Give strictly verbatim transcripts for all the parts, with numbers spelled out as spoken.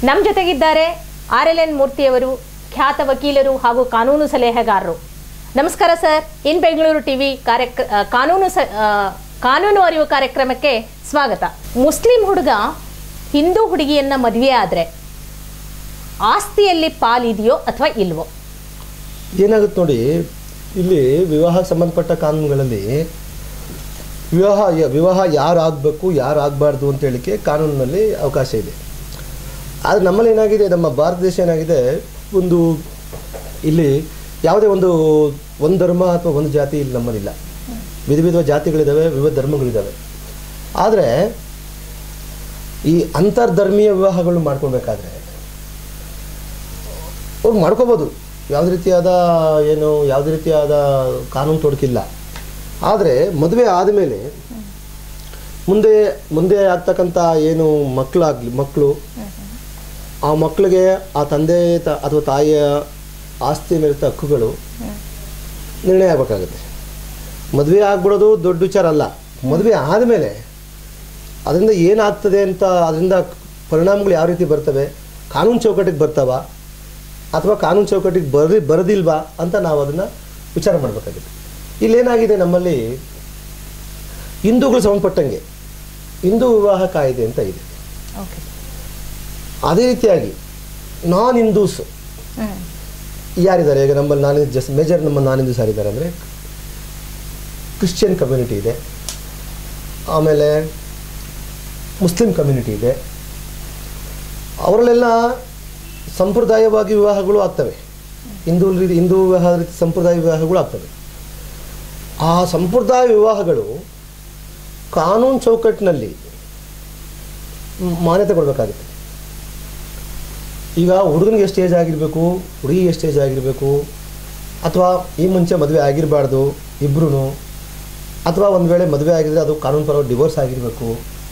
ನಮ್ಮ ಜೊತೆಗಿದ್ದಾರೆ R L N ಮೂರ್ತಿಯವರು, ಖ್ಯಾತ ವಕೀಲರು ಹಾಗೂ ಕಾನೂನು ಸಲಹೆಗಾರರು. ನಮಸ್ಕಾರ ಸರ್. ಇನ್ ಬೆಂಗಳೂರು ಟಿವಿ ಕಾರ್ಯಕ್ರ ಕಾನೂನು ಕಾನೂನು ಅರಿವು ಕಾರ್ಯಕ್ರಮಕ್ಕೆ ಸ್ವಾಗತ. ಮುಸ್ಲಿಂ ಹುಡುಗ ಹಿಂದೂ ಹುಡುಗಿಯನ್ನ ಮದುವೆ ಆದ್ರೆ ಆಸ್ತಿಯಲ್ಲಿ ಪಾಲಿದೆಯೋ ಅಥವಾ ಇಲ್ವೋ? ಏನಾಗುತ್ತೆ ನೋಡಿ, ಇಲ್ಲಿ ವಿವಾಹಕ್ಕೆ ಸಂಬಂಧಪಟ್ಟ ಕಾನೂನುಗಳಲ್ಲಿ ವಿವಾಹ ವಿವಾಹ ಯಾರು ಆಗಬೇಕು ಯಾರು ಆಗಬಾರ್ದು ಅಂತ ಹೇಳಿಕೆ ಕಾನೂನಿನಲ್ಲಿ ಅವಕಾಶ ಇದೆ. ಆದರೆ ನಮ್ಮಲ್ಲಿ ಏನಾಗಿದೆ, ನಮ್ಮ ಭಾರತ ದೇಶ ಏನಾಗಿದೆ, ಒಂದು ಇಲ್ಲಿ ಯಾವುದೇ ಒಂದು ಒಂದು ಧರ್ಮ ಅಥವಾ ಒಂದು ಜಾತಿ ಇಲ್ಲಿ ನಮ್ಮಲ್ಲಿಲ್ಲ. ವಿಧ ವಿಧ ಜಾತಿಗಳಿದ್ದಾವೆ, ವಿವಿಧ ಧರ್ಮಗಳಿದ್ದಾವೆ. ಆದರೆ ಈ ಅಂತರ್ಧರ್ಮೀಯ ವಿವಾಹಗಳು ಮಾಡ್ಕೊಳ್ಬೇಕಾದ್ರೆ ಅವ್ರು ಮಾಡ್ಕೋಬೋದು, ಯಾವುದೇ ರೀತಿಯಾದ ಏನು ಯಾವುದೇ ರೀತಿಯಾದ ಕಾನೂನು ತೊಡಕಿಲ್ಲ. ಆದರೆ ಮದುವೆ ಆದಮೇಲೆ ಮುಂದೆ ಮುಂದೆ ಆಗ್ತಕ್ಕಂಥ ಏನು ಮಕ್ಕಳಾಗಲಿ ಮಕ್ಕಳು ಆ ಮಕ್ಕಳಿಗೆ ಆ ತಂದೆ ತ ಅಥವಾ ತಾಯಿಯ ಆಸ್ತಿ ಮೇಲಿದ್ದ ಹಕ್ಕುಗಳು ನಿರ್ಣಯ ಆಗಬೇಕಾಗುತ್ತೆ. ಮದುವೆ ಆಗ್ಬಿಡೋದು ದೊಡ್ಡ ವಿಚಾರ ಅಲ್ಲ. ಮದುವೆ ಆದಮೇಲೆ ಅದರಿಂದ ಏನಾಗ್ತದೆ ಅಂತ, ಅದರಿಂದ ಪರಿಣಾಮಗಳು ಯಾವ ರೀತಿ ಬರ್ತವೆ, ಕಾನೂನು ಚೌಕಟ್ಟಿಗೆ ಬರ್ತಾವ ಅಥವಾ ಕಾನೂನು ಚೌಕಟ್ಟಿಗೆ ಬರ ಬರೋದಿಲ್ವಾ ಅಂತ ನಾವು ಅದನ್ನು ವಿಚಾರ ಮಾಡಬೇಕಾಗುತ್ತೆ. ಇಲ್ಲೇನಾಗಿದೆ, ನಮ್ಮಲ್ಲಿ ಹಿಂದೂಗಳು ಸಂಬಂಧಪಟ್ಟಂಗೆ ಹಿಂದೂ ವಿವಾಹ ಕಾಯ್ದೆ ಅಂತ ಇದೆ. ಅದೇ ರೀತಿಯಾಗಿ ನಾನ್ ಹಿಂದೂಸ್ ಯಾರಿದ್ದಾರೆ ಈಗ ನಮ್ಮಲ್ಲಿ, ನಾನ್ ಜಸ್ಟ್ ಮೇಜರ್ ನಮ್ಮ ನಾನ್ ಹಿಂದೂಸ್ ಯಾರಿದ್ದಾರೆ ಅಂದರೆ ಕ್ರಿಶ್ಚಿಯನ್ ಕಮ್ಯುನಿಟಿ ಇದೆ, ಆಮೇಲೆ ಮುಸ್ಲಿಂ ಕಮ್ಯುನಿಟಿ ಇದೆ. ಅವರಲ್ಲೆಲ್ಲ ಸಂಪ್ರದಾಯವಾಗಿ ವಿವಾಹಗಳು ಆಗ್ತವೆ. ಹಿಂದೂ ಹಿಂದೂ ವಿವಾಹ ರೀತಿ ಸಂಪ್ರದಾಯ ವಿವಾಹಗಳು ಆಗ್ತವೆ. ಆ ಸಂಪ್ರದಾಯ ವಿವಾಹಗಳು ಕಾನೂನು ಚೌಕಟ್ಟಿನಲ್ಲಿ ಮಾನ್ಯತೆ ಕೊಡಬೇಕಾಗುತ್ತೆ. ಈಗ ಹುಡುಗನಿಗೆ ಎಷ್ಟು ಏಜ್ ಆಗಿರಬೇಕು, ಹುಡುಗಿಗೆ ಎಷ್ಟು ಏಜ್ ಆಗಿರಬೇಕು, ಅಥವಾ ಈ ಮುಂಚೆ ಮದುವೆ ಆಗಿರಬಾರ್ದು ಇಬ್ಬರೂ, ಅಥವಾ ಒಂದು ವೇಳೆ ಮದುವೆ ಆಗಿದ್ರೆ ಅದು ಕಾನೂನು ಪರವಾಗಿ ಡಿವೋರ್ಸ್ ಆಗಿರಬೇಕು.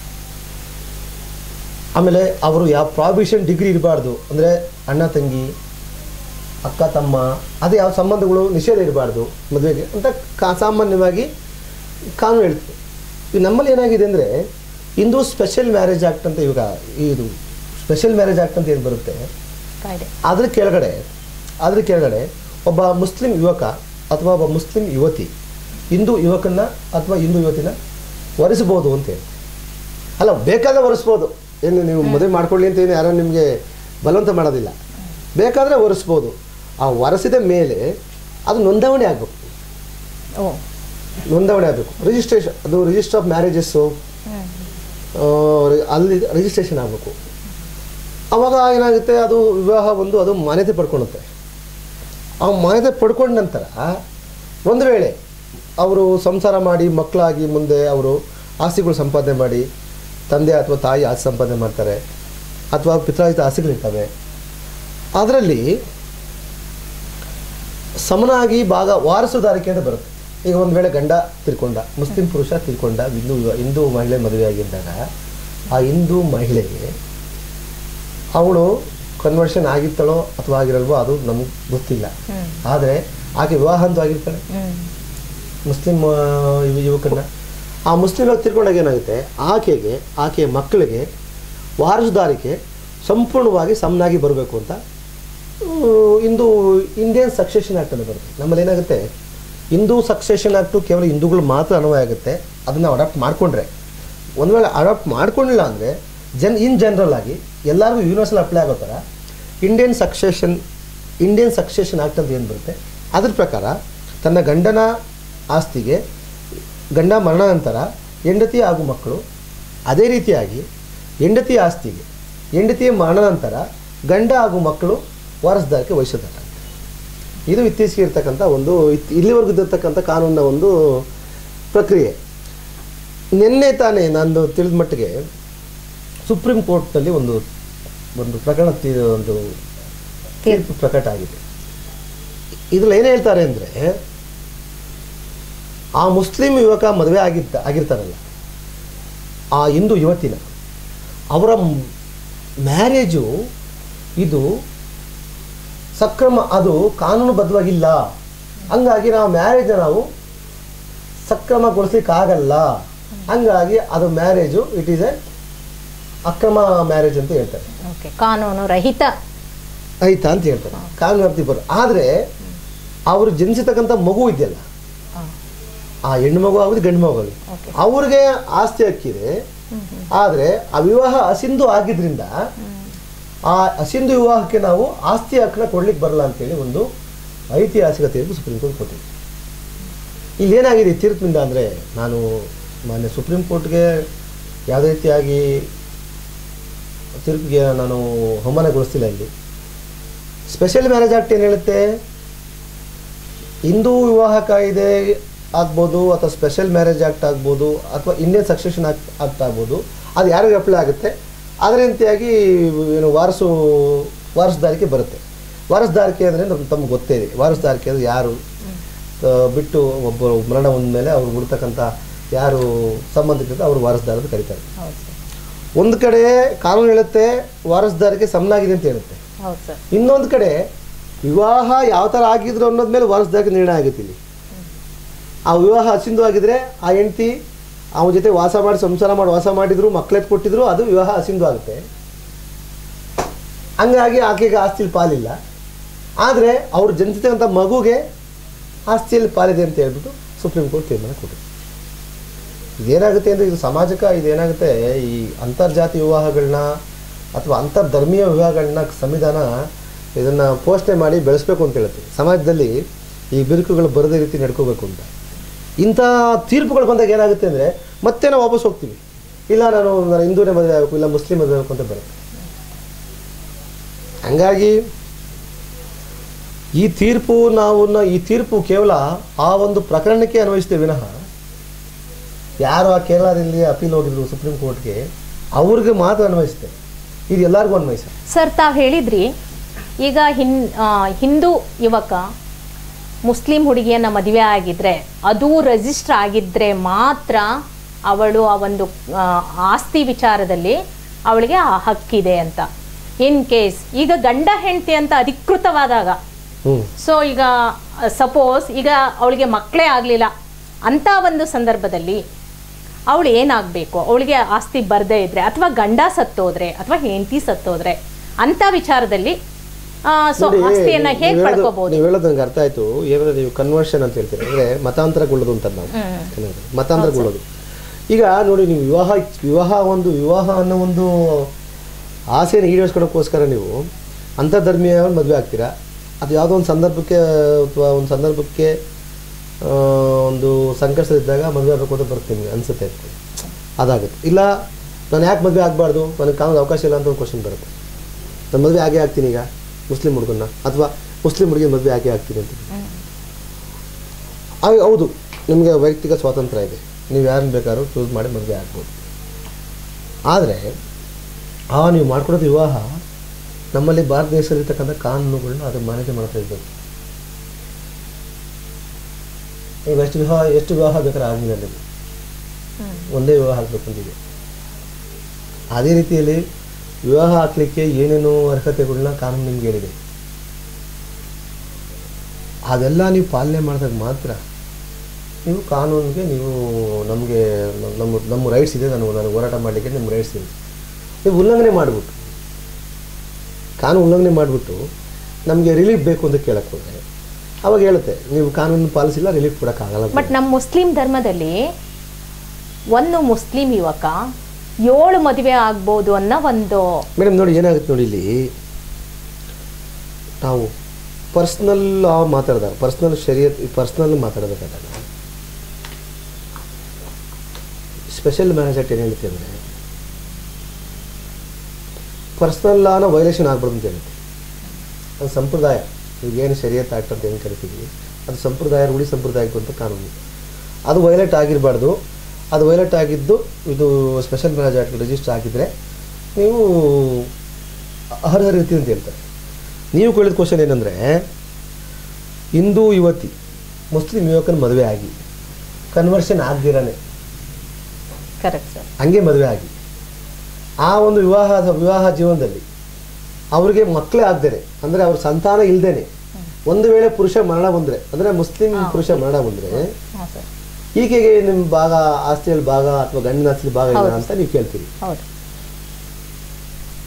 ಆಮೇಲೆ ಅವರು ಯಾವ ಪ್ರಾಬಿಷನ್ ಡಿಗ್ರಿ ಇರಬಾರ್ದು, ಅಂದರೆ ಅಣ್ಣ ತಂಗಿ ಅಕ್ಕ ತಮ್ಮ ಅದೇ ಯಾವ ಸಂಬಂಧಗಳು ನಿಷೇಧ ಇರಬಾರ್ದು ಮದುವೆಗೆ ಅಂತ ಕಾ ಸಾಮಾನ್ಯವಾಗಿ ಕಾನೂನು ಹೇಳ್ತೀವಿ. ಈಗ ನಮ್ಮಲ್ಲಿ ಏನಾಗಿದೆ ಅಂದರೆ ಹಿಂದೂ ಸ್ಪೆಷಲ್ ಮ್ಯಾರೇಜ್ ಆ್ಯಕ್ಟ್ ಅಂತ, ಇವಾಗ ಇದು ಸ್ಪೆಷಲ್ ಮ್ಯಾರೇಜ್ ಆ್ಯಕ್ಟ್ ಅಂತ ಏನು ಬರುತ್ತೆ, ಅದ್ರ ಕೆಳಗಡೆ ಅದ್ರ ಕೆಳಗಡೆ ಒಬ್ಬ ಮುಸ್ಲಿಂ ಯುವಕ ಅಥವಾ ಒಬ್ಬ ಮುಸ್ಲಿಂ ಯುವತಿ ಹಿಂದೂ ಯುವಕನ್ನ ಅಥವಾ ಹಿಂದೂ ಯುವತಿನ ವರಿಸ್ಬೋದು ಅಂತೇಳಿ. ಅಲ್ಲ, ಬೇಕಾದ್ರೆ ವರಿಸ್ಬೋದು, ಏನು ನೀವು ಮದುವೆ ಮಾಡ್ಕೊಳ್ಳಿ ಅಂತ ಏನು ಯಾರೋ ನಿಮಗೆ ಬಲವಂತ ಮಾಡೋದಿಲ್ಲ, ಬೇಕಾದರೆ ಒರೆಸ್ಬೋದು. ಆ ಒರೆಸಿದ ಮೇಲೆ ಅದು ನೋಂದಾವಣೆ ಆಗಬೇಕು, ನೋಂದಾವಣೆ ಆಗಬೇಕು, ರಿಜಿಸ್ಟ್ರೇಷನ್, ಅದು ರಿಜಿಸ್ಟರ್ ಆಫ್ ಮ್ಯಾರೇಜಸ್ಸು ಅಲ್ಲಿ ರಿಜಿಸ್ಟ್ರೇಷನ್ ಆಗಬೇಕು. ಆವಾಗ ಏನಾಗುತ್ತೆ, ಅದು ವಿವಾಹ ಒಂದು ಅದು ಮಾನ್ಯತೆ ಪಡ್ಕೊಳುತ್ತೆ. ಆ ಮಾನ್ಯತೆ ಪಡ್ಕೊಂಡ ನಂತರ ಒಂದು ವೇಳೆ ಅವರು ಸಂಸಾರ ಮಾಡಿ ಮಕ್ಕಳಾಗಿ ಮುಂದೆ ಅವರು ಆಸ್ತಿಗಳು ಸಂಪಾದನೆ ಮಾಡಿ, ತಂದೆ ಅಥವಾ ತಾಯಿ ಆಸ್ತಿ ಸಂಪಾದನೆ ಮಾಡ್ತಾರೆ, ಅಥವಾ ಪಿತ್ರಾರ್ಜಿತ ಆಸ್ತಿಗಳಿರ್ತವೆ. ಅದರಲ್ಲಿ ಸಮನಾಗಿ ಭಾಗ ವಾರಸುದಾರಿಕೆ ಅಂತ ಬರುತ್ತೆ. ಈಗ ಒಂದು ವೇಳೆ ಗಂಡ ತಿರ್ಕೊಂಡ, ಮುಸ್ಲಿಂ ಪುರುಷ ತಿರ್ಕೊಂಡ, ಹಿಂದೂ ಹಿಂದೂ ಮಹಿಳೆ ಮದುವೆ ಆಗಿದ್ದಾಗ ಆ ಹಿಂದೂ ಮಹಿಳೆಗೆ ಅವಳು ಕನ್ವರ್ಷನ್ ಆಗಿರ್ತಾಳೋ ಅಥವಾ ಆಗಿರಲ್ವೋ ಅದು ನಮಗೆ ಗೊತ್ತಿಲ್ಲ. ಆದರೆ ಆಕೆ ವಿವಾಹ ಅಂತೂ ಆಗಿರ್ತಾಳೆ ಮುಸ್ಲಿಂ ಯುವಕನ್ನ. ಆ ಮುಸ್ಲಿಂ ತಿರ್ಕೊಂಡಾಗ ಏನಾಗುತ್ತೆ, ಆಕೆಗೆ ಆಕೆಯ ಮಕ್ಕಳಿಗೆ ವಾರಸುದಾರಿಕೆ ಸಂಪೂರ್ಣವಾಗಿ ಸಮನಾಗಿ ಬರಬೇಕು ಅಂತ ಹಿಂದೂ ಇಂಡಿಯನ್ ಸಕ್ಸೆಷನ್ ಆ್ಯಕ್ಟ್ ಅಂತ ಬರುತ್ತೆ. ನಮ್ಮಲ್ಲಿ ಏನಾಗುತ್ತೆ, ಹಿಂದೂ ಸಕ್ಸೆಷನ್ ಆ್ಯಕ್ಟು ಕೇವಲ ಹಿಂದೂಗಳು ಮಾತ್ರ ಅನ್ವಯ ಆಗುತ್ತೆ. ಅದನ್ನು ಅಡಾಪ್ಟ್ ಮಾಡಿಕೊಂಡ್ರೆ, ಒಂದು ವೇಳೆ ಅಡಾಪ್ಟ್ ಮಾಡ್ಕೊಂಡಿಲ್ಲ ಅಂದರೆ ಜನ್ ಇನ್ ಜನರಲ್ ಆಗಿ ಎಲ್ಲರಿಗೂ ಯೂನಿವರ್ಸಲ್ ಅಪ್ಲೈ ಆಗೋ ಥರ Indian succession Indian succession act ಅಂತ ಏನು ಬರುತ್ತೆ, ಅದ್ರ ಪ್ರಕಾರ ತನ್ನ ಗಂಡನ ಆಸ್ತಿಗೆ ಗಂಡ ಮರಣ ನಂತರ ಹೆಂಡತಿ ಹಾಗೂ ಮಕ್ಕಳು, ಅದೇ ರೀತಿಯಾಗಿ ಹೆಂಡತಿಯ ಆಸ್ತಿಗೆ ಹೆಂಡತಿಯ ಮರಣ ನಂತರ ಗಂಡ ಹಾಗೂ ಮಕ್ಕಳು ವಾರಸುದಾರಿಕೆ ವಹಿಸೋದಾಗುತ್ತೆ. ಇದು ಇತ್ತೀಚೆಗೆ ಇರ್ತಕ್ಕಂಥ ಒಂದು ಇಲ್ಲಿವರೆಗೂ ಇದ್ದಿರ್ತಕ್ಕಂಥ ಕಾನೂನಿನ ಒಂದು ಪ್ರಕ್ರಿಯೆ. ನಿನ್ನೆ ತಾನೇ ನಾನು ತಿಳಿದ ಮಟ್ಟಿಗೆ ಸುಪ್ರೀಂ ಕೋರ್ಟ್ನಲ್ಲಿ ಒಂದು ಒಂದು ಪ್ರಕರಣ ಒಂದು ತೀರ್ಪು ಪ್ರಕಟ ಆಗಿದೆ. ಇದ್ರಲ್ಲಿ ಏನು ಹೇಳ್ತಾರೆ ಅಂದರೆ, ಆ ಮುಸ್ಲಿಂ ಯುವಕ ಮದುವೆ ಆಗಿದ್ದ ಆಗಿರ್ತಾರಲ್ಲ ಆ ಹಿಂದೂ ಯುವತಿನ, ಅವರ ಮ್ಯಾರೇಜು ಇದು ಸಕ್ರಮ, ಅದು ಕಾನೂನುಬದ್ಧವಾಗಿಲ್ಲ, ಹಂಗಾಗಿ ನಾವು ಮ್ಯಾರೇಜನ್ನ ನಾವು ಸಕ್ರಮಗೊಳಿಸ್ಲಿಕ್ಕಾಗಲ್ಲ, ಹಂಗಾಗಿ ಅದು ಮ್ಯಾರೇಜು ಇಟ್ ಈಸ್ ಎ ಅಕ್ರಮ ಮ್ಯಾರೇಜ್ ಅಂತ ಹೇಳ್ತಾರೆ. ಓಕೆ, ಕಾನೂನು ರಹಿತ ರಹಿತ ಅಂತ ಹೇಳ್ತಾರೆ, ಕಾನೂನು ವ್ಯಾಪ್ತಿ ಬರೋ. ಆದರೆ ಅವರು ಜನಿಸಿರ್ತಕ್ಕಂಥ ಮಗು ಇದೆಯಲ್ಲ, ಆ ಹೆಣ್ಣು ಮಗು ಆಗೋದು ಗಂಡು ಮಗು ಆಗೋದು, ಅವ್ರಿಗೆ ಆಸ್ತಿ ಹಕ್ಕಿದೆ. ಆದರೆ ಆ ವಿವಾಹ ಅಸಿಂಧು ಆಗಿದ್ರಿಂದ ಆ ಅಸಿಂಧು ವಿವಾಹಕ್ಕೆ ನಾವು ಆಸ್ತಿ ಹಕ್ಕನ್ನ ಕೊಡ್ಲಿಕ್ಕೆ ಬರಲ್ಲ ಅಂತೇಳಿ ಒಂದು ಐತಿಹಾಸಿಕ ತೀರ್ಪು ಸುಪ್ರೀಂ ಕೋರ್ಟ್ ಕೊಟ್ಟಿದೆ. ಇಲ್ಲೇನಾಗಿದೆ ಈ ತೀರ್ಪಿನಿಂದ ಅಂದರೆ, ನಾನು ಮಾನ್ಯ ಸುಪ್ರೀಂ ಕೋರ್ಟ್ಗೆ ಯಾವುದೇ ರೀತಿಯಾಗಿ ತೀರ್ಪಿಗೆ ನಾನು ಅವಮಾನಗೊಳಿಸ್ತಿಲ್ಲ. ಇಲ್ಲಿ ಸ್ಪೆಷಲ್ ಮ್ಯಾರೇಜ್ ಆಕ್ಟ್ ಏನು ಹೇಳುತ್ತೆ, ಹಿಂದೂ ವಿವಾಹ ಕಾಯ್ದೆ ಆಗ್ಬೋದು ಅಥವಾ ಸ್ಪೆಷಲ್ ಮ್ಯಾರೇಜ್ ಆಕ್ಟ್ ಆಗ್ಬೋದು ಅಥವಾ ಇಂಡಿಯನ್ ಸಕ್ಸೆಷನ್ ಆಕ್ಟ್ ಆಕ್ಟ್ ಆಗ್ಬೋದು, ಅದು ಯಾರಿಗೆ ಅಪ್ಲೈ ಆಗುತ್ತೆ ಅದರ ರೀತಿಯಾಗಿ ಏನು ವಾರಸು ವಾರಸುದಾರಿಕೆ ಬರುತ್ತೆ. ವಾರಸುದಾರಿಕೆ ಅಂದರೆ ನಮ್ಗೆ ತಮ್ಗೆ ಗೊತ್ತೇ ಇದೆ. ವಾರಸುದಾರಿಕೆ ಅಂದರೆ ಯಾರು ಬಿಟ್ಟು ಒಬ್ಬರು ಮರಣ ಹೊಂದ ಮೇಲೆ ಅವ್ರು ಬಿಡ್ತಕ್ಕಂಥ ಯಾರು ಸಂಬಂಧಿಕರು ಅವರು ವಾರಸುದಾರ ಅಂತ ಕರೀತಾರೆ. ಒಂದು ಕಡೆ ಕಾನೂನು ಹೇಳುತ್ತೆ ವಾರಸುದಾರಿಕೆ ಸಮನಾಗಿದೆ ಅಂತ ಹೇಳುತ್ತೆ, ಇನ್ನೊಂದು ಕಡೆ ವಿವಾಹ ಯಾವ ಥರ ಆಗಿದ್ರು ಅನ್ನೋದ್ಮೇಲೆ ವಾರಸುದಾರಿಕೆ ನಿರ್ಣಯ ಆಗುತ್ತೆ. ಇಲ್ಲಿ ಆ ವಿವಾಹ ಅಸಿಂಧು ಆಗಿದ್ರೆ ಆ ಹೆಂಡತಿ ಅವನ ಜೊತೆ ವಾಸ ಮಾಡಿ ಸಂಸಾರ ಮಾಡಿ ವಾಸ ಮಾಡಿದ್ರು, ಮಕ್ಕಳೆತ್ತು ಕೊಟ್ಟಿದ್ರು, ಅದು ವಿವಾಹ ಅಸಿಂಧು ಆಗುತ್ತೆ. ಹಂಗಾಗಿ ಆಕೆಗೆ ಆಸ್ತಿಲಿ ಪಾಲಿಲ್ಲ. ಆದರೆ ಅವ್ರು ಜನಿಸಿದಂಥ ಮಗುಗೆ ಆಸ್ತಿಯಲ್ಲಿ ಪಾಲಿದೆ ಅಂತ ಹೇಳ್ಬಿಟ್ಟು ಸುಪ್ರೀಂ ಕೋರ್ಟ್ ತೀರ್ಮಾನ ಕೊಟ್ಟಿದೆ. ಇದೇನಾಗುತ್ತೆ ಅಂದರೆ, ಇದು ಸಮಾಜಕ್ಕೆ ಇದೇನಾಗುತ್ತೆ, ಈ ಅಂತರ್ಜಾತಿ ವಿವಾಹಗಳನ್ನ ಅಥವಾ ಅಂತರ್ಧರ್ಮೀಯ ವಿವಾಹಗಳನ್ನ ಸಂವಿಧಾನ ಇದನ್ನು ಪೋಷಣೆ ಮಾಡಿ ಬೆಳೆಸಬೇಕು ಅಂತ ಹೇಳುತ್ತೆ. ಸಮಾಜದಲ್ಲಿ ಈ ಬಿರುಕುಗಳು ಬರದೇ ರೀತಿ ನಡ್ಕೋಬೇಕು ಅಂತ. ಇಂಥ ತೀರ್ಪುಗಳು ಬಂದಾಗ ಏನಾಗುತ್ತೆ ಅಂದರೆ, ಮತ್ತೆ ನಾವು ವಾಪಸ್ ಹೋಗ್ತೀವಿ, ಇಲ್ಲ ನಾನು ನಾನು ಹಿಂದೂನೇ ಮದುವೆ ಆಗಬೇಕು, ಇಲ್ಲ ಮುಸ್ಲಿಂ ಮದುವೆ ಆಗಬೇಕು ಅಂತ ಬರುತ್ತೆ. ಹಂಗಾಗಿ ಈ ತೀರ್ಪು ನಾವು ಈ ತೀರ್ಪು ಕೇವಲ ಆ ಒಂದು ಪ್ರಕರಣಕ್ಕೆ ಅನ್ವಯಿಸ್ತೇವೆ ವಿನಃ, ಯಾರು ಆ ಕೇರಳದಲ್ಲಿ ಅಪೀಲ್ ಹೋಗಿದ್ರು ಸುಪ್ರೀಂ ಕೋರ್ಟ್ಗೆ ಅವ್ರಿಗೆ ಮಾತ್ರ ಅನ್ವಯಿಸುತ್ತೆ, ಇದು ಎಲ್ಲರಿಗೂ ಅನ್ವಯಿಸ. ಸರ್, ತಾವು ಹೇಳಿದ್ರಿ ಈಗ ಹಿನ್ ಹಿಂದೂ ಯುವಕ ಮುಸ್ಲಿಂ ಹುಡುಗಿಯನ್ನು ಮದುವೆ ಆಗಿದ್ರೆ ಅದು ರಿಜಿಸ್ಟರ್ ಆಗಿದ್ರೆ ಮಾತ್ರ ಅವಳು ಆ ಒಂದು ಆಸ್ತಿ ವಿಚಾರದಲ್ಲಿ ಅವಳಿಗೆ ಆ ಹಕ್ಕಿದೆ ಅಂತ. ಇನ್ ಕೇಸ್ ಈಗ ಗಂಡ ಹೆಂಡತಿ ಅಂತ ಅಧಿಕೃತವಾದಾಗ, ಸೊ ಈಗ ಸಪೋಸ್ ಈಗ ಅವಳಿಗೆ ಮಕ್ಕಳೇ ಆಗಲಿಲ್ಲ ಅಂತ ಒಂದು ಸಂದರ್ಭದಲ್ಲಿ ಅವಳು ಏನಾಗಬೇಕು, ಅವಳಿಗೆ ಆಸ್ತಿ ಬರದೇ ಇದ್ರೆ ಅಥವಾ ಗಂಡ ಸತ್ತೋದ್ರೆ ಅಥವಾ ಹೆಂಡತಿ ಸತ್ತೋದ್ರೆ ಅಂತ ವಿಚಾರದಲ್ಲಿ ಸೊ ಆಸ್ತಿಯನ್ನ ಹೇಗೆ ಪಡ್ಕೋಬಹುದು? ನೀವು ಹೇಳೋದು ನಂಗೆ ಅರ್ಥ ಆಯ್ತು. ಏನಂದ್ರೆ ನೀವು ಕನ್ವರ್ಷನ್ ಅಂತ ಹೇಳ್ತೀರಿ, ಅಂದ್ರೆ ಮತಾಂತರಗೊಳ್ಳೋದು ಅಂತ. ನಾವು ಮತಾಂತರಗೊಳ್ಳೋದು. ಈಗ ನೋಡಿ, ನೀವು ವಿವಾಹ ವಿವಾಹ ಒಂದು ವಿವಾಹ ಅನ್ನೋ ಒಂದು ಆಸೆಯನ್ನು ಈಡೇರಿಸ್ಕೊಳಕ್ಕೋಸ್ಕರ ನೀವು ಅಂತರ್ಧರ್ಮೀಯ ಮದುವೆ ಆಗ್ತೀರಾ. ಅದು ಯಾವುದೋ ಒಂದು ಸಂದರ್ಭಕ್ಕೆ ಅಥವಾ ಒಂದು ಸಂದರ್ಭಕ್ಕೆ ಒಂದು ಸಂಕಷ್ಟದಿದ್ದಾಗ ಮದುವೆ ಆಗಬೇಕು ಅಂತ ಬರ್ತೀನಿ ಅನಿಸುತ್ತೆ, ಅದಾಗುತ್ತೆ. ಇಲ್ಲ ನಾನು ಯಾಕೆ ಮದುವೆ ಆಗಬಾರ್ದು, ನನಗೆ ಕಾನೂನು ಅವಕಾಶ ಇಲ್ಲ ಅಂತ ಒಂದು ಕ್ವಶನ್ ಬರುತ್ತೆ. ನಾನು ಮದುವೆ ಆಗೇ ಆಗ್ತೀನಿ ಈಗ ಮುಸ್ಲಿಂ ಹುಡುಗನ್ನ, ಅಥವಾ ಮುಸ್ಲಿಂ ಹುಡುಗಿನ ಮದುವೆ ಆಗೇ ಆಗ್ತೀನಿ ಅಂತ. ಹೌದು, ನಿಮಗೆ ವೈಯಕ್ತಿಕ ಸ್ವಾತಂತ್ರ್ಯ ಇದೆ, ನೀವು ಯಾರನ್ನು ಬೇಕಾದ್ರೂ ಚೂಸ್ ಮಾಡಿ ಮದುವೆ ಆಗ್ಬೋದು. ಆದರೆ ಆ ನೀವು ಮಾಡ್ಕೊಡೋದು ವಿವಾಹ ನಮ್ಮಲ್ಲಿ ಭಾರತ ದೇಶದಲ್ಲಿರ್ತಕ್ಕಂಥ ಕಾನೂನುಗಳನ್ನ ಅದು ಮ್ಯಾನೇಜ್ ಮಾಡ್ತಾ ಇರ್ಬೇಕು. ಈಗ ಎಷ್ಟು ವಿವಾಹ ಎಷ್ಟು ವಿವಾಹ ಬೇಕಾದ್ರೆ ಆಗಿಲ್ಲ, ನೀವು ಒಂದೇ ವಿವಾಹ ಆಗಬೇಕು ಅಂತಿದೆ. ಅದೇ ರೀತಿಯಲ್ಲಿ ವಿವಾಹ ಹಾಕ್ಲಿಕ್ಕೆ ಏನೇನು ಅರ್ಹತೆಗಳನ್ನ ಕಾನೂನು ನಿಮ್ಗೆ ಹೇಳಿದೆ, ಅದೆಲ್ಲ ನೀವು ಪಾಲನೆ ಮಾಡಿದಾಗ ಮಾತ್ರ ನೀವು ಕಾನೂನಿಗೆ ನೀವು ನಮಗೆ ನಮ್ಮ ನಮ್ಮ ರೈಟ್ಸ್ ಇದೆ, ನಾನು ನಾನು ಹೋರಾಟ ಮಾಡಲಿಕ್ಕೆ ನಿಮ್ಮ ರೈಟ್ಸ್ ಇದೆ, ನೀವು ಉಲ್ಲಂಘನೆ ಮಾಡಿಬಿಟ್ಟು ಕಾನೂನು ಉಲ್ಲಂಘನೆ ಮಾಡಿಬಿಟ್ಟು ನಮಗೆ ರಿಲೀಫ್ ಬೇಕು ಅಂತ ಕೇಳಕ್ಕೆ ಹೋದರೆ ಅವಾಗ ಹೇಳುತ್ತೆ ನೀವು ಕಾನೂನು ಪಾಲಿಸಿಲ್ಲ, ರಿಲೀಫ್ ಕೊಡೋಕ್ಕಾಗಲ್ಲ. ಬಟ್ ನಮ್ಮ ಮುಸ್ಲಿಂ ಧರ್ಮದಲ್ಲಿ ಒಂದು ಮುಸ್ಲಿಂ ಯುವಕ ಏಳು ಮದುವೆ ಆಗ್ಬೋದು ಅನ್ನೋ ಒಂದು. ಮೇಡಮ್ ನೋಡಿ ಏನಾಗುತ್ತೆ ನೋಡಿ, ಇಲ್ಲಿ ನಾವು ಪರ್ಸ್ನಲ್ ಮಾತಾಡಿದಾಗ ಪರ್ಸ್ನಲ್ ಶರಿಯತ್ ಪರ್ಸ್ನಲ್ ಮಾತಾಡಬೇಕಾದಾಗ ಸ್ಪೆಷಲ್ ಮ್ಯಾರೇಜ್ ಆಕ್ಟ್ ಏನು ಹೇಳುತ್ತೆ ಅಂದರೆ, ಪರ್ಸ್ನಲ್ ಲಾನ ವೈಲೇಷನ್ ಆಗ್ಬಾರ್ದು ಅಂತ ಹೇಳುತ್ತೆ. ಅದು ಸಂಪ್ರದಾಯ, ಈಗೇನು ಶರಿಯತ್ ಆಕ್ಟ್ ಅಂತ ಏನು ಕರಿತೀವಿ, ಅದು ಸಂಪ್ರದಾಯ ರೂಢಿ ಸಂಪ್ರದಾಯಕ್ಕೆ ಅಂತ ಕಾನೂನು, ಅದು ವೈಲೇಟ್ ಆಗಿರಬಾರ್ದು. ಅದು ವೈಲೇಟ್ ಆಗಿದ್ದು ಇದು ಸ್ಪೆಷಲ್ ಮ್ಯಾರೇಜ್ ಆಕ್ಟ್ ರಿಜಿಸ್ಟರ್ ಆಗಿದ್ದರೆ ನೀವು ಅರ್ಹ ರೀತಿ ಅಂತ ಹೇಳ್ತಾರೆ. ನೀವು ಕೇಳಿದ ಕ್ವಶನ್ ಏನಂದರೆ, ಹಿಂದೂ ಯುವತಿ ಮುಸ್ಲಿಂ ಯುವಕನ ಮದುವೆ ಆಗಿ ಕನ್ವರ್ಷನ್ ಆಗದಿರಾನೆ ಕರೆಕ್ಟ್ ಸರ್, ಹಂಗೆ ಮದುವೆ ಆಗಿ ಆ ಒಂದು ವಿವಾಹ ವಿವಾಹ ಜೀವನದಲ್ಲಿ ಅವ್ರಿಗೆ ಮಕ್ಕಳೇ ಆಗ್ದೇನೆ, ಅಂದರೆ ಅವ್ರ ಸಂತಾನ ಇಲ್ದೇನೆ ಒಂದು ವೇಳೆ ಪುರುಷ ಮರಣ ಬಂದರೆ, ಅಂದರೆ ಮುಸ್ಲಿಂ ಪುರುಷ ಮರಣ ಬಂದರೆ ಈಕೆಗೆ ನಿಮ್ಮ ಭಾಗ ಆಸ್ತಿಯಲ್ಲಿ ಭಾಗ ಅಥವಾ ಗಂಡಿನ ಆಸ್ತಿಯಲ್ಲಿ ಭಾಗ ಇಲ್ಲ ಅಂತ ನೀವು ಕೇಳ್ತೀರಿ.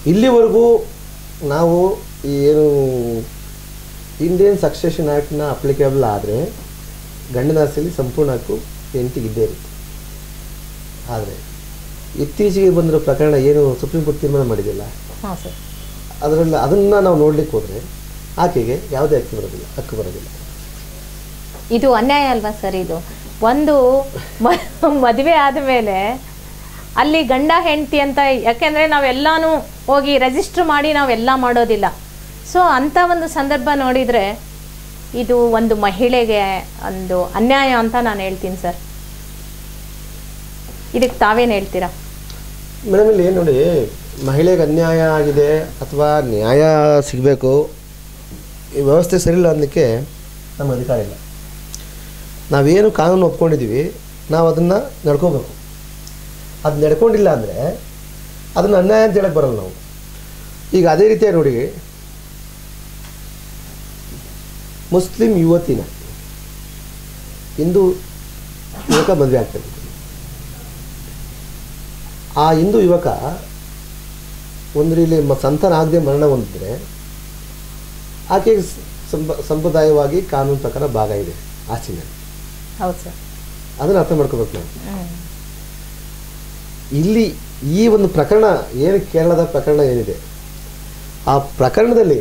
ಇಲ್ಲಿವರೆಗೂ ನಾವು ಏನು ಇಂಡಿಯನ್ ಸಕ್ಸೆಷನ್ ಆ್ಯಕ್ಟ್ನ ಅಪ್ಲಿಕೇಬಲ್ ಆದರೆ ಗಂಡನ ಆಸ್ತಿಯಲ್ಲಿ ಸಂಪೂರ್ಣ ಹಕ್ಕು ಹೆಂಡತಿಗೆ ಇದ್ದೇ ಇರುತ್ತೆ. ಆದರೆ ಇತ್ತೀಚೆಗೆ ಬಂದಿರೋ ಪ್ರಕರಣ ಏನು ಸುಪ್ರೀಂ ಕೋರ್ಟ್ ತೀರ್ಮಾನ ಮಾಡಿದೆಯಲ್ಲ, ಹಾಂ ಸರ್, ಅದರಲ್ಲಿ ಅದನ್ನು ನಾವು ನೋಡ್ಲಿಕ್ಕೆ ಹೋದರೆ ಆಕೆಗೆ ಯಾವುದೇ ಹಕ್ಕು ಬರೋದಿಲ್ಲ ಹಕ್ಕು ಬರೋದಿಲ್ಲ. ಇದು ಅನ್ಯಾಯ ಅಲ್ವಾ ಸರ್? ಇದು ಒಂದು ಮದುವೆ ಆದಮೇಲೆ ಅಲ್ಲಿ ಗಂಡ ಹೆಂಡತಿ ಅಂತ, ಯಾಕೆಂದರೆ ನಾವೆಲ್ಲನೂ ಹೋಗಿ ರಿಜಿಸ್ಟ್ರ್ ಮಾಡಿ ನಾವೆಲ್ಲ ಮಾಡೋದಿಲ್ಲ. ಸೊ ಅಂಥ ಒಂದು ಸಂದರ್ಭ ನೋಡಿದರೆ ಇದು ಒಂದು ಮಹಿಳೆಗೆ ಒಂದು ಅನ್ಯಾಯ ಅಂತ ನಾನು ಹೇಳ್ತೀನಿ ಸರ್. ಇದಕ್ಕೆ ತಾವೇನು ಹೇಳ್ತೀರಾ? ಮೇಡಮ್, ಇಲ್ಲಿ ನೋಡಿ, ಮಹಿಳೆಗೆ ಅನ್ಯಾಯ ಆಗಿದೆ ಅಥವಾ ನ್ಯಾಯ ಸಿಗಬೇಕು, ಈ ವ್ಯವಸ್ಥೆ ಸರಿಯಿಲ್ಲ ಅನ್ನಲಿಕ್ಕೆ ನಮ್ಮ ಅಧಿಕಾರ ಇಲ್ಲ. ನಾವೇನು ಕಾನೂನು ಒಪ್ಕೊಂಡಿದ್ದೀವಿ ನಾವು ಅದನ್ನು ನಡ್ಕೋಬೇಕು. ಅದು ನಡ್ಕೊಂಡಿಲ್ಲ ಅಂದರೆ ಅದನ್ನು ಅನ್ಯಾಯ ಅಂತ ಹೇಳಕ್ಕೆ ಬರಲ್ಲ ನಾವು. ಈಗ ಅದೇ ರೀತಿಯಾಗಿ ನೋಡಿ, ಮುಸ್ಲಿಂ ಯುವತಿನ ಹಿಂದೂ ಯುವಕ ಮದುವೆ ಆಗ್ತದೆ. ಆ ಹಿಂದೂ ಯುವಕ ಒಂದು ರೀತಿ ಸಂತಾನ ಆಗದೆ ಮರಣ ಹೊಂದಿದ್ರೆ ಆಕೆಗೆ ಸಂಪ ಸಂಪ್ರದಾಯವಾಗಿ ಕಾನೂನು ಪ್ರಕಾರ ಭಾಗ ಇದೆ ಆಸ್ತಿನಲ್ಲಿ. ಹೌದು ಸರ್, ಅದನ್ನು ಅರ್ಥ ಮಾಡ್ಕೋಬೇಕು ನಾವು. ಇಲ್ಲಿ ಈ ಒಂದು ಪ್ರಕರಣ ಏನು, ಕೇರಳದ ಪ್ರಕರಣ ಏನಿದೆ, ಆ ಪ್ರಕರಣದಲ್ಲಿ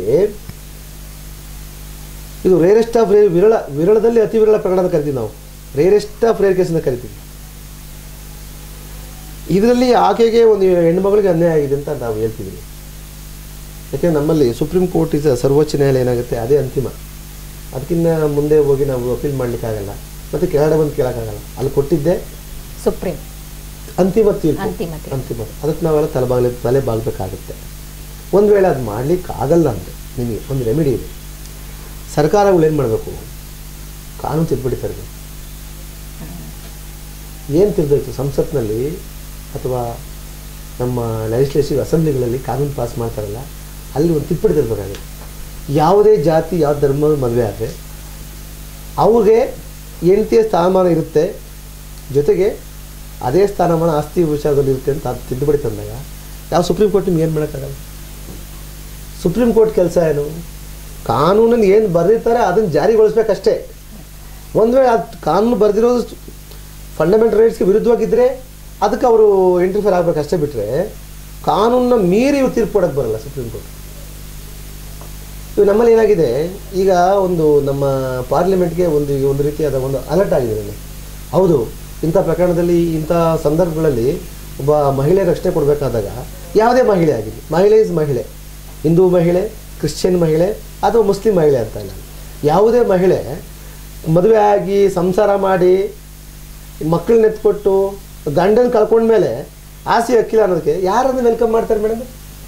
ಇದು ರೇರೆಸ್ಟ್ ಆಫ್ ರೇರ್, ವಿರಳ ವಿರಳದಲ್ಲಿ ಅತಿ ವಿರಳ ಪ್ರಕರಣ ಅಂತ ಕರಿತೀವಿ ನಾವು. ರೇರೆಸ್ಟ್ ಆಫ್ ರೇರ್ ಕೇಸ್ ಅಂತ ಕರಿತೀವಿ. ಇದರಲ್ಲಿ ಆಕೆಗೆ ಒಂದು ಹೆಣ್ಣುಮಗಳಿಗೆ ಅನ್ಯಾಯ ಆಗಿದೆ ಅಂತ ನಾವು ಹೇಳ್ತಿದ್ದೀವಿ. ಯಾಕೆಂದರೆ ನಮ್ಮಲ್ಲಿ ಸುಪ್ರೀಂ ಕೋರ್ಟ್ ಇಸ್ ಸರ್ವೋಚ್ಚ ನ್ಯಾಯಾಲಯ ಏನಾಗುತ್ತೆ ಅದೇ ಅಂತಿಮ. ಅದಕ್ಕಿಂತ ಮುಂದೆ ಹೋಗಿ ನಾವು ಅಪೀಲ್ ಮಾಡಲಿಕ್ಕಾಗಲ್ಲ, ಮತ್ತು ಕೆಳಗಡೆ ಬಂದು ಕೇಳೋಕ್ಕಾಗಲ್ಲ. ಅಲ್ಲಿ ಕೊಟ್ಟಿದ್ದೆ ಸುಪ್ರೀಂ ಅಂತಿಮ ತೀರ್ಪು, ಅಂತಿಮ ಅಂತಿಮ. ಅದಕ್ಕೆ ನಾವೆಲ್ಲ ತಲೆ ಬಾಗ್ಲಿ ತಲೆ ಬಾಗಬೇಕಾಗುತ್ತೆ. ಒಂದು ವೇಳೆ ಅದು ಮಾಡಲಿಕ್ಕೆ ಆಗಲ್ಲ ಅಂದರೆ ನಿಮಗೆ ಒಂದು ರೆಮಿಡಿ ಇದೆ. ಸರ್ಕಾರಗಳು ಏನು ಮಾಡಬೇಕು, ಕಾನೂನು ತಿದ್ದುಪಡಿ ತರಬೇಕು. ಏನು ತಿರ್ದೋಯ್ತು ಸಂಸತ್ನಲ್ಲಿ ಅಥವಾ ನಮ್ಮ ಲೆಜಿಸ್ಲೇಟಿವ್ ಅಸೆಂಬ್ಲಿಗಳಲ್ಲಿ ಕಾನೂನು ಪಾಸ್ ಮಾಡ್ತಾರಲ್ಲ, ಅಲ್ಲಿ ಒಂದು ತಿದ್ದುಪಡಿ ತರಬೇಕಾಗುತ್ತೆ. ಯಾವುದೇ ಜಾತಿ ಯಾವ ಧರ್ಮದ ಮದುವೆ ಆದರೆ ಅವ್ರಿಗೆ ಹೆಂಡತಿಯ ಸ್ಥಾನಮಾನ ಇರುತ್ತೆ, ಜೊತೆಗೆ ಅದೇ ಸ್ಥಾನಮಾನ ಆಸ್ತಿ ವಿಚಾರದಲ್ಲಿ ಇರುತ್ತೆ ಅಂತ ಅದು ತಿದ್ದುಪಡಿ ತಂದಾಗ ಯಾವ ಸುಪ್ರೀಂ ಕೋರ್ಟ್ ನಿಮ್ಗೆ ಏನು ಮಾಡೋಕ್ಕಾಗಲ್ಲ. ಸುಪ್ರೀಂ ಕೋರ್ಟ್ ಕೆಲಸ ಏನು, ಕಾನೂನನ್ನು ಏನು ಬರೆದಿರ್ತಾರೆ ಅದನ್ನು ಜಾರಿಗೊಳಿಸ್ಬೇಕಷ್ಟೇ. ಒಂದು ವೇಳೆ ಅದು ಕಾನೂನು ಬರೆದಿರೋದು ಫಂಡಮೆಂಟಲ್ ರೈಟ್ಸ್ಗೆ ವಿರುದ್ಧವಾಗಿದ್ದರೆ ಅದಕ್ಕೆ ಅವರು ಇಂಟರ್ಫಿಯರ್ ಆಗಬೇಕು ಅಷ್ಟೇ, ಬಿಟ್ಟರೆ ಕಾನೂನನ್ನ ಮೀರಿ ಇವು ತೀರ್ಪು ಕೊಡೋಕ್ಕೆ ಬರಲ್ಲ ಸುಪ್ರೀಂ ಕೋರ್ಟ್. ಇವು ನಮ್ಮಲ್ಲಿ ಏನಾಗಿದೆ, ಈಗ ಒಂದು ನಮ್ಮ ಪಾರ್ಲಿಮೆಂಟ್ಗೆ ಒಂದು ಒಂದು ರೀತಿಯಾದ ಒಂದು ಅಲರ್ಟ್ ಆಗಿದೆ ನನಗೆ. ಹೌದು, ಇಂಥ ಪ್ರಕರಣದಲ್ಲಿ ಇಂಥ ಸಂದರ್ಭಗಳಲ್ಲಿ ಒಬ್ಬ ಮಹಿಳೆ ರಕ್ಷಣೆ ಕೊಡಬೇಕಾದಾಗ ಯಾವುದೇ ಮಹಿಳೆ ಆಗಿರಲಿ, ಮಹಿಳೆ ಇಸ್ ಮಹಿಳೆ, ಹಿಂದೂ ಮಹಿಳೆ, ಕ್ರಿಶ್ಚಿಯನ್ ಮಹಿಳೆ ಅಥವಾ ಮುಸ್ಲಿಂ ಮಹಿಳೆ ಅಂತ ಇಲ್ಲ, ಯಾವುದೇ ಮಹಿಳೆ ಮದುವೆ ಆಗಿ ಸಂಸಾರ ಮಾಡಿ ಮಕ್ಕಳನ್ನ ಎತ್ಕೊಟ್ಟು ಗಂಡನ ಕಳ್ಕೊಂಡ್ಮೇಲೆ ಆಸೆ ಹಕ್ಕಿಲ್ಲ ಅನ್ನೋದಕ್ಕೆ ಯಾರನ್ನು ವೆಲ್ಕಮ್ ಮಾಡ್ತಾರೆ ಮೇಡಮ್?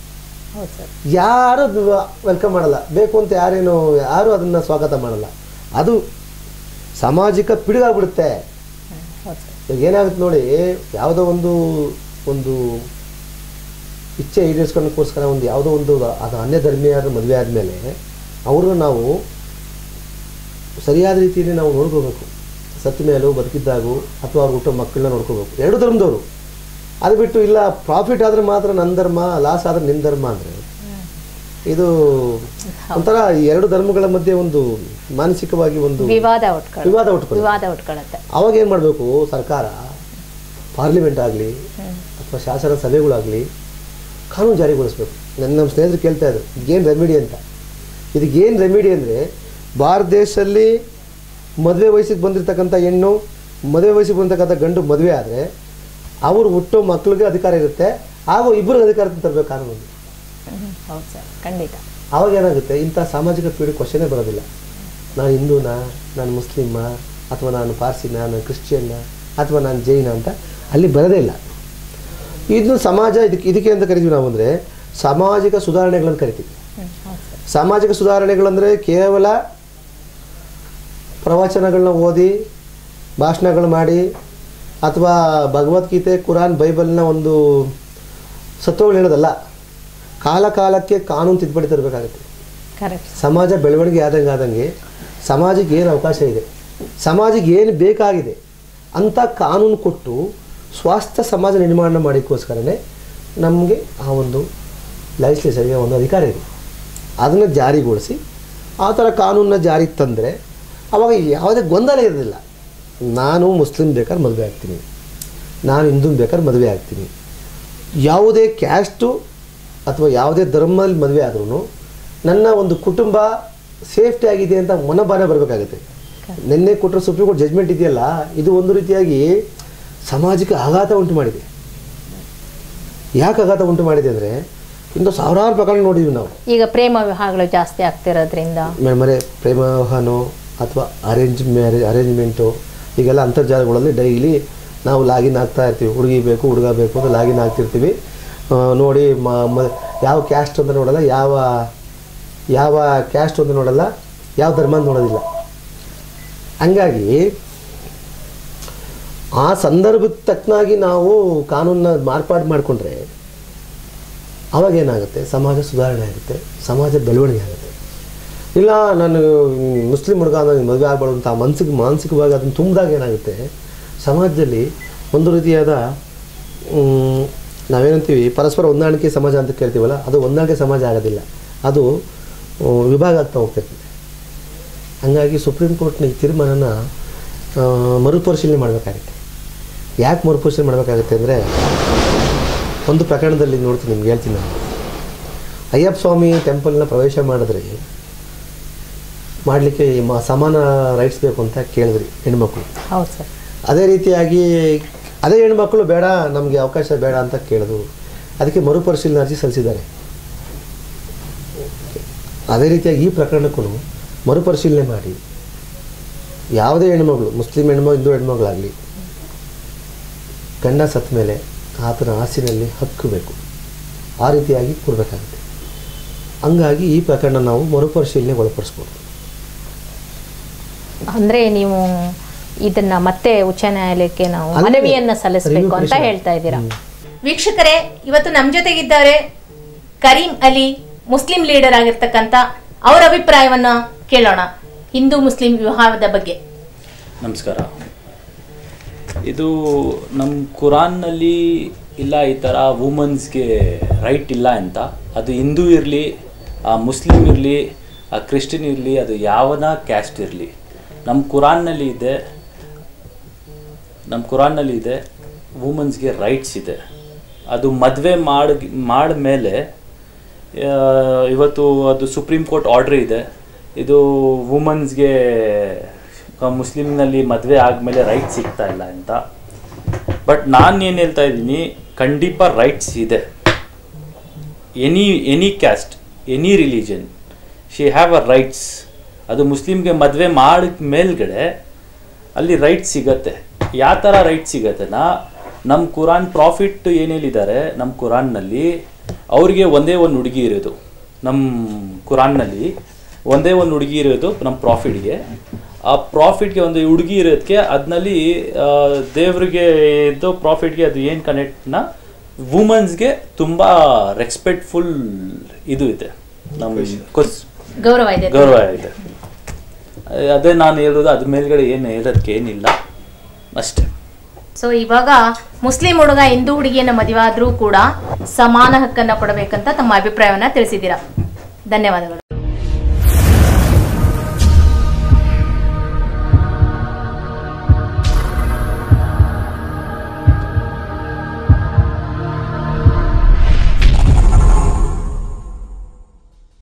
ಯಾರು ವೆಲ್ಕಮ್ ಮಾಡಲ್ಲ. ಬೇಕು ಅಂತ ಯಾರೇನು ಯಾರು ಅದನ್ನು ಸ್ವಾಗತ ಮಾಡಲ್ಲ. ಅದು ಸಾಮಾಜಿಕ ಪಿಡುಗಾಗ್ಬಿಡುತ್ತೆ. ಈಗ ಏನಾಗುತ್ತೆ ನೋಡಿ, ಯಾವುದೋ ಒಂದು ಒಂದು ಇಚ್ಛೆ ಈಡೇರಿಸ್ಕೊಳ್ಳೋಕ್ಕೋಸ್ಕರ ಒಂದು ಯಾವುದೋ ಒಂದು ಅದು ಅನ್ಯ ಧರ್ಮೀಯರ ಮದುವೆ ಆದಮೇಲೆ ಅವ್ರನ್ನ ನಾವು ಸರಿಯಾದ ರೀತಿಯಲ್ಲಿ ನಾವು ನೋಡ್ಕೋಬೇಕು. ಸತ್ತ ಮೇಲೂ ಬದುಕಿದ್ದಾಗೂ ಅಥವಾ ಅವ್ರು ಹುಟ್ಟೋ ಮಕ್ಕಳನ್ನ ನೋಡ್ಕೋಬೇಕು, ಎರಡು ಧರ್ಮದವರು. ಅದು ಬಿಟ್ಟು ಇಲ್ಲ ಪ್ರಾಫಿಟ್ ಆದರೆ ಮಾತ್ರ ನನ್ನ ಧರ್ಮ, ಲಾಸ್ ಆದರೆ ನಿನ್ನ ಧರ್ಮ ಅಂದರೆ ಇದು ಒಂಥರ ಈ ಎರಡು ಧರ್ಮಗಳ ಮಧ್ಯೆ ಒಂದು ಮಾನಸಿಕವಾಗಿ ಒಂದು ವಿವಾದ ವಿವಾದ ಉಟ್ಕೊಳ್ಳುತ್ತೆ. ವಿವಾದ ಉಟ್ಕೊಳ್ಳುತ್ತೆ. ಅವಾಗ ಏನು ಮಾಡಬೇಕು, ಸರ್ಕಾರ, ಪಾರ್ಲಿಮೆಂಟ್ ಆಗಲಿ ಅಥವಾ ಶಾಸನ ಸಭೆಗಳಾಗಲಿ ಕಾನೂನು ಜಾರಿಗೊಳಿಸ್ಬೇಕು. ನನ್ನ ನಮ್ಮ ಸ್ನೇಹಿತರು ಕೇಳ್ತಾ ಇದ್ರು ಇದಕ್ಕೇನು ರೆಮಿಡಿ ಅಂತ. ಇದಕ್ಕೇನು ರೆಮಿಡಿ ಅಂದರೆ, ಭಾರತ ದೇಶದಲ್ಲಿ ಮದುವೆ ವಯಸ್ಸಿಗೆ ಬಂದಿರತಕ್ಕಂಥ ಹೆಣ್ಣು, ಮದುವೆ ವಯಸ್ಸಿಗೆ ಬಂದಿರತಕ್ಕಂಥ ಗಂಡು ಮದುವೆ ಆದರೆ ಅವರು ಹುಟ್ಟೋ ಮಕ್ಕಳಿಗೆ ಅಧಿಕಾರ ಇರುತ್ತೆ, ಹಾಗೂ ಇಬ್ಬರಿಗೆ ಅಧಿಕಾರ ತರಬೇಕು ಕಾನೂನು. ಹೌದು ಸರ್, ಖಂಡಿತ. ಆವಾಗ ಏನಾಗುತ್ತೆ, ಇಂಥ ಸಾಮಾಜಿಕ ಪೀಡೆ ಕ್ವಶನೇ ಬರೋದಿಲ್ಲ. ನಾನು ಹಿಂದೂನಾ, ನಾನು ಮುಸ್ಲಿಮ, ಅಥವಾ ನಾನು ಪಾರ್ಸಿನ, ನಾನು ಕ್ರಿಶ್ಚಿಯನ್ನ, ಅಥವಾ ನಾನು ಜೈನ ಅಂತ ಅಲ್ಲಿ ಬರೋದೇ ಇಲ್ಲ. ಇದು ಸಮಾಜ ಇದಕ್ಕೆ ಇದಕ್ಕೆ ಅಂತ ಕರಿತೀವಿ ನಾವು ಅಂದರೆ ಸಾಮಾಜಿಕ ಸುಧಾರಣೆಗಳನ್ನು ಕರಿತೀವಿ. ಸಾಮಾಜಿಕ ಸುಧಾರಣೆಗಳಂದರೆ ಕೇವಲ ಪ್ರವಚನಗಳನ್ನ ಓದಿ ಭಾಷಣಗಳು ಮಾಡಿ ಅಥವಾ ಭಗವದ್ಗೀತೆ, ಕುರಾನ್, ಬೈಬಲ್ನ ಒಂದು ಸತ್ವಗಳು ಹೇಳೋದಲ್ಲ. ಕಾಲ ಕಾಲಕ್ಕೆ ಕಾನೂನು ತಿದ್ದುಪಡಿ ತರಬೇಕಾಗುತ್ತೆ. ಸಮಾಜ ಬೆಳವಣಿಗೆ ಆದಂಗೆ ಆದಂಗೆ ಸಮಾಜಕ್ಕೆ ಏನು ಅವಕಾಶ ಇದೆ, ಸಮಾಜಕ್ಕೆ ಏನು ಬೇಕಾಗಿದೆ ಅಂತ ಕಾನೂನು ಕೊಟ್ಟು ಸ್ವಾಸ್ಥ್ಯ ಸಮಾಜ ನಿರ್ಮಾಣ ಮಾಡೋಕ್ಕೋಸ್ಕರನೇ ನಮಗೆ ಆ ಒಂದು ಲೆಜಿಸ್ಲೇಚರ್ಗೆ ಒಂದು ಅಧಿಕಾರ ಇದೆ. ಅದನ್ನು ಜಾರಿಗೊಳಿಸಿ ಆ ಥರ ಕಾನೂನನ್ನ ಜಾರಿಗೆ ತಂದರೆ ಆವಾಗ ಯಾವುದೇ ಗೊಂದಲ ಇರೋದಿಲ್ಲ. ನಾನು ಮುಸ್ಲಿಮ್ ಬೇಕಾದ್ರೆ ಮದುವೆ ಆಗ್ತೀನಿ, ನಾನು ಹಿಂದೂ ಬೇಕಾದ್ರೆ ಮದುವೆ ಆಗ್ತೀನಿ, ಯಾವುದೇ ಕ್ಯಾಸ್ಟು ಅಥವಾ ಯಾವುದೇ ಧರ್ಮದಲ್ಲಿ ಮದುವೆ ಆದ್ರೂ ನನ್ನ ಒಂದು ಕುಟುಂಬ ಸೇಫ್ಟಿ ಆಗಿದೆ ಅಂತ ಮನೋಭಾವನೆ ಬರಬೇಕಾಗುತ್ತೆ. ನಿನ್ನೆ ಕೊಟ್ಟರೆ ಸುಪ್ರೀಂ ಕೋರ್ಟ್ ಜಜ್ಮೆಂಟ್ ಇದೆಯಲ್ಲ, ಇದು ಒಂದು ರೀತಿಯಾಗಿ ಸಮಾಜಕ್ಕೆ ಆಘಾತ ಉಂಟು ಮಾಡಿದೆ. ಯಾಕೆ ಆಘಾತ ಉಂಟು ಮಾಡಿದೆ ಅಂದರೆ ಇಂದು ಸಾವಿರಾರು ಪ್ರಕರಣ ನೋಡಿದ್ವಿ ನಾವು. ಈಗ ಪ್ರೇಮ ವಿವಾಹಗಳು ಜಾಸ್ತಿ ಆಗ್ತಿರೋದ್ರಿಂದ ಮರೆ ಪ್ರೇಮ ವಿವಾಹನೋ ಅಥವಾ ಅರೇಂಜ್ ಮ್ಯಾರೇಜ್ ಅರೇಂಜ್ಮೆಂಟು ಈಗೆಲ್ಲ ಅಂತರ್ಜಾಲಗಳಲ್ಲಿ ಡೈಲಿ ನಾವು ಲಾಗಿನ್ ಆಗ್ತಾ ಇರ್ತೀವಿ. ಹುಡುಗಿ ಬೇಕು ಹುಡುಗ ಬೇಕು ಅಂತ ಲಾಗಿನ್ ಆಗ್ತಿರ್ತೀವಿ. ನೋಡಿ ಮ ಯಾವ ಕ್ಯಾಸ್ಟ್ ಅಂತ ನೋಡಲ್ಲ, ಯಾವ ಯಾವ ಕ್ಯಾಸ್ಟ್ ಅಂತ ನೋಡಲ್ಲ, ಯಾವ ಧರ್ಮ ಅಂತ ನೋಡೋದಿಲ್ಲ. ಹಂಗಾಗಿ ಆ ಸಂದರ್ಭಕ್ಕೆ ತಕ್ಕನಾಗಿ ನಾವು ಕಾನೂನನ್ನ ಮಾರ್ಪಾಡು ಮಾಡಿಕೊಂಡ್ರೆ ಆವಾಗ ಏನಾಗುತ್ತೆ, ಸಮಾಜ ಸುಧಾರಣೆ ಆಗುತ್ತೆ, ಸಮಾಜ ಬೆಳವಣಿಗೆ ಆಗುತ್ತೆ. ಇಲ್ಲ ನಾನು ಮುಸ್ಲಿಂ ಹುಡುಗ ನನಗೆ ಮದುವೆ ಆಗಬಾರ್ದು ಅಂತ ಮನಸ್ಸಿಗೆ ಮಾನಸಿಕವಾಗಿ ಅದನ್ನು ತುಂಬಿದಾಗ ಏನಾಗುತ್ತೆ, ಸಮಾಜದಲ್ಲಿ ಒಂದು ರೀತಿಯಾದ ನಾವೇನಂತೀವಿ ಪರಸ್ಪರ ಹೊಂದಾಣಿಕೆ ಸಮಾಜ ಅಂತ ಕೇಳ್ತೀವಲ್ಲ, ಅದು ಹೊಂದಾಣಿಕೆ ಸಮಾಜ ಆಗೋದಿಲ್ಲ, ಅದು ವಿಭಾಗ ಆಗ್ತಾ ಹೋಗ್ತಿರ್ತದೆ. ಹಂಗಾಗಿ ಸುಪ್ರೀಂ ಕೋರ್ಟ್ನ ಈ ತೀರ್ಮಾನನ ಮರುಪರಿಶೀಲನೆ ಮಾಡಬೇಕಾಗುತ್ತೆ. ಯಾಕೆ ಮರುಪರಿಶೀಲನೆ ಮಾಡಬೇಕಾಗುತ್ತೆ ಅಂದರೆ, ಒಂದು ಪ್ರಕರಣದಲ್ಲಿ ನೋಡ್ತೀನಿ, ನಿಮ್ಗೆ ಹೇಳ್ತೀನಿ. ನಾನು ಅಯ್ಯಪ್ಪ ಸ್ವಾಮಿ ಟೆಂಪಲ್ನ ಪ್ರವೇಶ ಮಾಡಿದ್ರೆ ಮಾಡಲಿಕ್ಕೆ ಸಮಾನ ರೈಟ್ಸ್ ಬೇಕು ಅಂತ ಕೇಳಿದ್ರಿ ಹೆಣ್ಮಕ್ಳು. ಹೌದು ಸರ್. ಅದೇ ರೀತಿಯಾಗಿ ಅದೇ ಹೆಣ್ಮಕ್ಳು ಬೇಡ ನಮಗೆ ಅವಕಾಶ ಬೇಡ ಅಂತ ಕೇಳಿದ್ರು. ಅದಕ್ಕೆ ಮರುಪರಿಶೀಲನೆ ಅರ್ಜಿ ಸಲ್ಲಿಸಿದ್ದಾರೆ. ಅದೇ ರೀತಿಯಾಗಿ ಈ ಪ್ರಕರಣಕ್ಕೂ ಮರುಪರಿಶೀಲನೆ ಮಾಡಿ ಯಾವುದೇ ಹೆಣ್ಮಗಳು, ಮುಸ್ಲಿಂ ಹೆಣ್ಮಗಳು ಹಿಂದೂ ಹೆಣ್ಮಗಳಾಗಲಿ, ಗಂಡ ಸತ್ತ ಮೇಲೆ ಆತನ ಆಸ್ತಿನಲ್ಲಿ ಹಕ್ಕು ಬೇಕು, ಆ ರೀತಿಯಾಗಿ ಕೊಡಬೇಕಾಗುತ್ತೆ. ಹಂಗಾಗಿ ಈ ಪ್ರಕರಣ ನಾವು ಮರುಪರಿಶೀಲನೆಗೆ ಒಳಪಡಿಸ್ಬೋದು. ಅಂದರೆ ನೀವು ಇದನ್ನ ಮತ್ತೆ ಉಚ್ಚ ನ್ಯಾಯಾಲಯಕ್ಕೆ ನಾವು ಮನವಿಯನ್ನ ಸಲ್ಲಿಸಬೇಕು ಅಂತ ಹೇಳ್ತಾ ಇದ್ದೀರಾ. ವೀಕ್ಷಕರೇ, ಇವತ್ತು ನಮ್ಮ ಜೊತೆಗಿದ್ದಾರೆ ಕರೀಂ ಅಲಿ, ಮುಸ್ಲಿಂ ಲೀಡರ್ ಆಗಿರ್ತಕ್ಕಂಥ. ಅವರ ಅಭಿಪ್ರಾಯವನ್ನ ಕೇಳೋಣ ಹಿಂದೂ ಮುಸ್ಲಿಂ ವಿವಾಹದ ಬಗ್ಗೆ. ನಮಸ್ಕಾರ. ಇದು ನಮ್ಮ ಕುರಾನ್ನಲ್ಲಿ ಇಲ್ಲ ಈ ಥರ ವುಮನ್ಸ್ಗೆ ರೈಟ್ ಇಲ್ಲ ಅಂತ. ಅದು ಹಿಂದೂ ಇರಲಿ, ಮುಸ್ಲಿಂ ಇರಲಿ, ಕ್ರಿಶ್ಚಿಯನ್ ಇರಲಿ, ಅದು ಯಾವನ ಕ್ಯಾಸ್ಟ್ ಇರಲಿ, ನಮ್ಮ ಕುರಾನ್ನಲ್ಲಿ ಇದೆ ನಮ್ಮ ಕುರಾನ್ನಲ್ಲಿ ಇದೆ ವುಮನ್ಸ್ಗೆ ರೈಟ್ಸ್ ಇದೆ. ಅದು ಮದುವೆ ಮಾಡಿ ಮಾಡಿದ್ಮೇಲೆ ಇವತ್ತು ಅದು ಸುಪ್ರೀಂ ಕೋರ್ಟ್ ಆರ್ಡ್ರ್ ಇದೆ, ಇದು ವುಮನ್ಸ್ಗೆ ಮುಸ್ಲಿಮ್ನಲ್ಲಿ ಮದುವೆ ಆದಮೇಲೆ ರೈಟ್ಸ್ ಸಿಗ್ತಾ ಇಲ್ಲ ಅಂತ. ಬಟ್ ನಾನು ಏನು ಹೇಳ್ತಾ ಇದ್ದೀನಿ, ಖಂಡಿತ ರೈಟ್ಸ್ ಇದೆ. Any any caste, any religion, she have a rights. ಅದು ಮುಸ್ಲಿಮ್ಗೆ ಮದುವೆ ಮಾಡಿದ ಮೇಲ್ಗಡೆ ಅಲ್ಲಿ ರೈಟ್ಸ್ ಸಿಗತ್ತೆ. ಯಾವ ಥರ ರೈಟ್ಸ್ ಸಿಗತ್ತೆನಾ, ನಮ್ಮ ಕುರಾನ್ ಪ್ರಾಫಿಟ್ ಏನು ಹೇಳಿದ್ದಾರೆ ನಮ್ಮ ಕುರಾನ್ನಲ್ಲಿ, ಅವ್ರಿಗೆ ಒಂದೇ ಒಂದು ಹುಡುಗಿ ಇರೋದು. ನಮ್ಮ ಕುರಾನ್ನಲ್ಲಿ ಒಂದೇ ಒಂದು ಹುಡುಗಿ ಇರೋದು ನಮ್ಮ ಪ್ರಾಫಿಟ್ಗೆ. ಆ ಪ್ರಾಫಿಟ್ಗೆ ಒಂದು ಹುಡುಗಿ ಇರೋದಕ್ಕೆ ಅದರಲ್ಲಿ ದೇವ್ರಿಗೆ ಇದು ಪ್ರಾಫಿಟ್ಗೆ ಅದು ಏನು ಕನೆಕ್ಟ್ನ ವುಮನ್ಸ್ಗೆ ತುಂಬ ರೆಸ್ಪೆಕ್ಟ್ಫುಲ್ ಇದು ಇದೆ, ನಮ್ಮ ಗೌರವ ಇದೆ ಗೌರವ ಇದೆ ಅದೇ ನಾನು ಹೇಳೋದು. ಅದ್ರ ಮೇಲ್ಗಡೆ ಏನು ಹೇಳೋದಕ್ಕೆ ಏನಿಲ್ಲ ಅಷ್ಟೇ. ಸೊ ಇವಾಗ ಮುಸ್ಲಿಂ ಹುಡುಗ ಹಿಂದೂ ಹುಡುಗಿಯನ್ನು ಮದುವೆ ಆದ್ರೂ ಕೂಡ ಸಮಾನ ಹಕ್ಕನ್ನು ಕೊಡಬೇಕಂತ ತಮ್ಮ ಅಭಿಪ್ರಾಯವನ್ನ ತಿಳಿಸಿದ್ದೀರಾ. ಧನ್ಯವಾದಗಳು.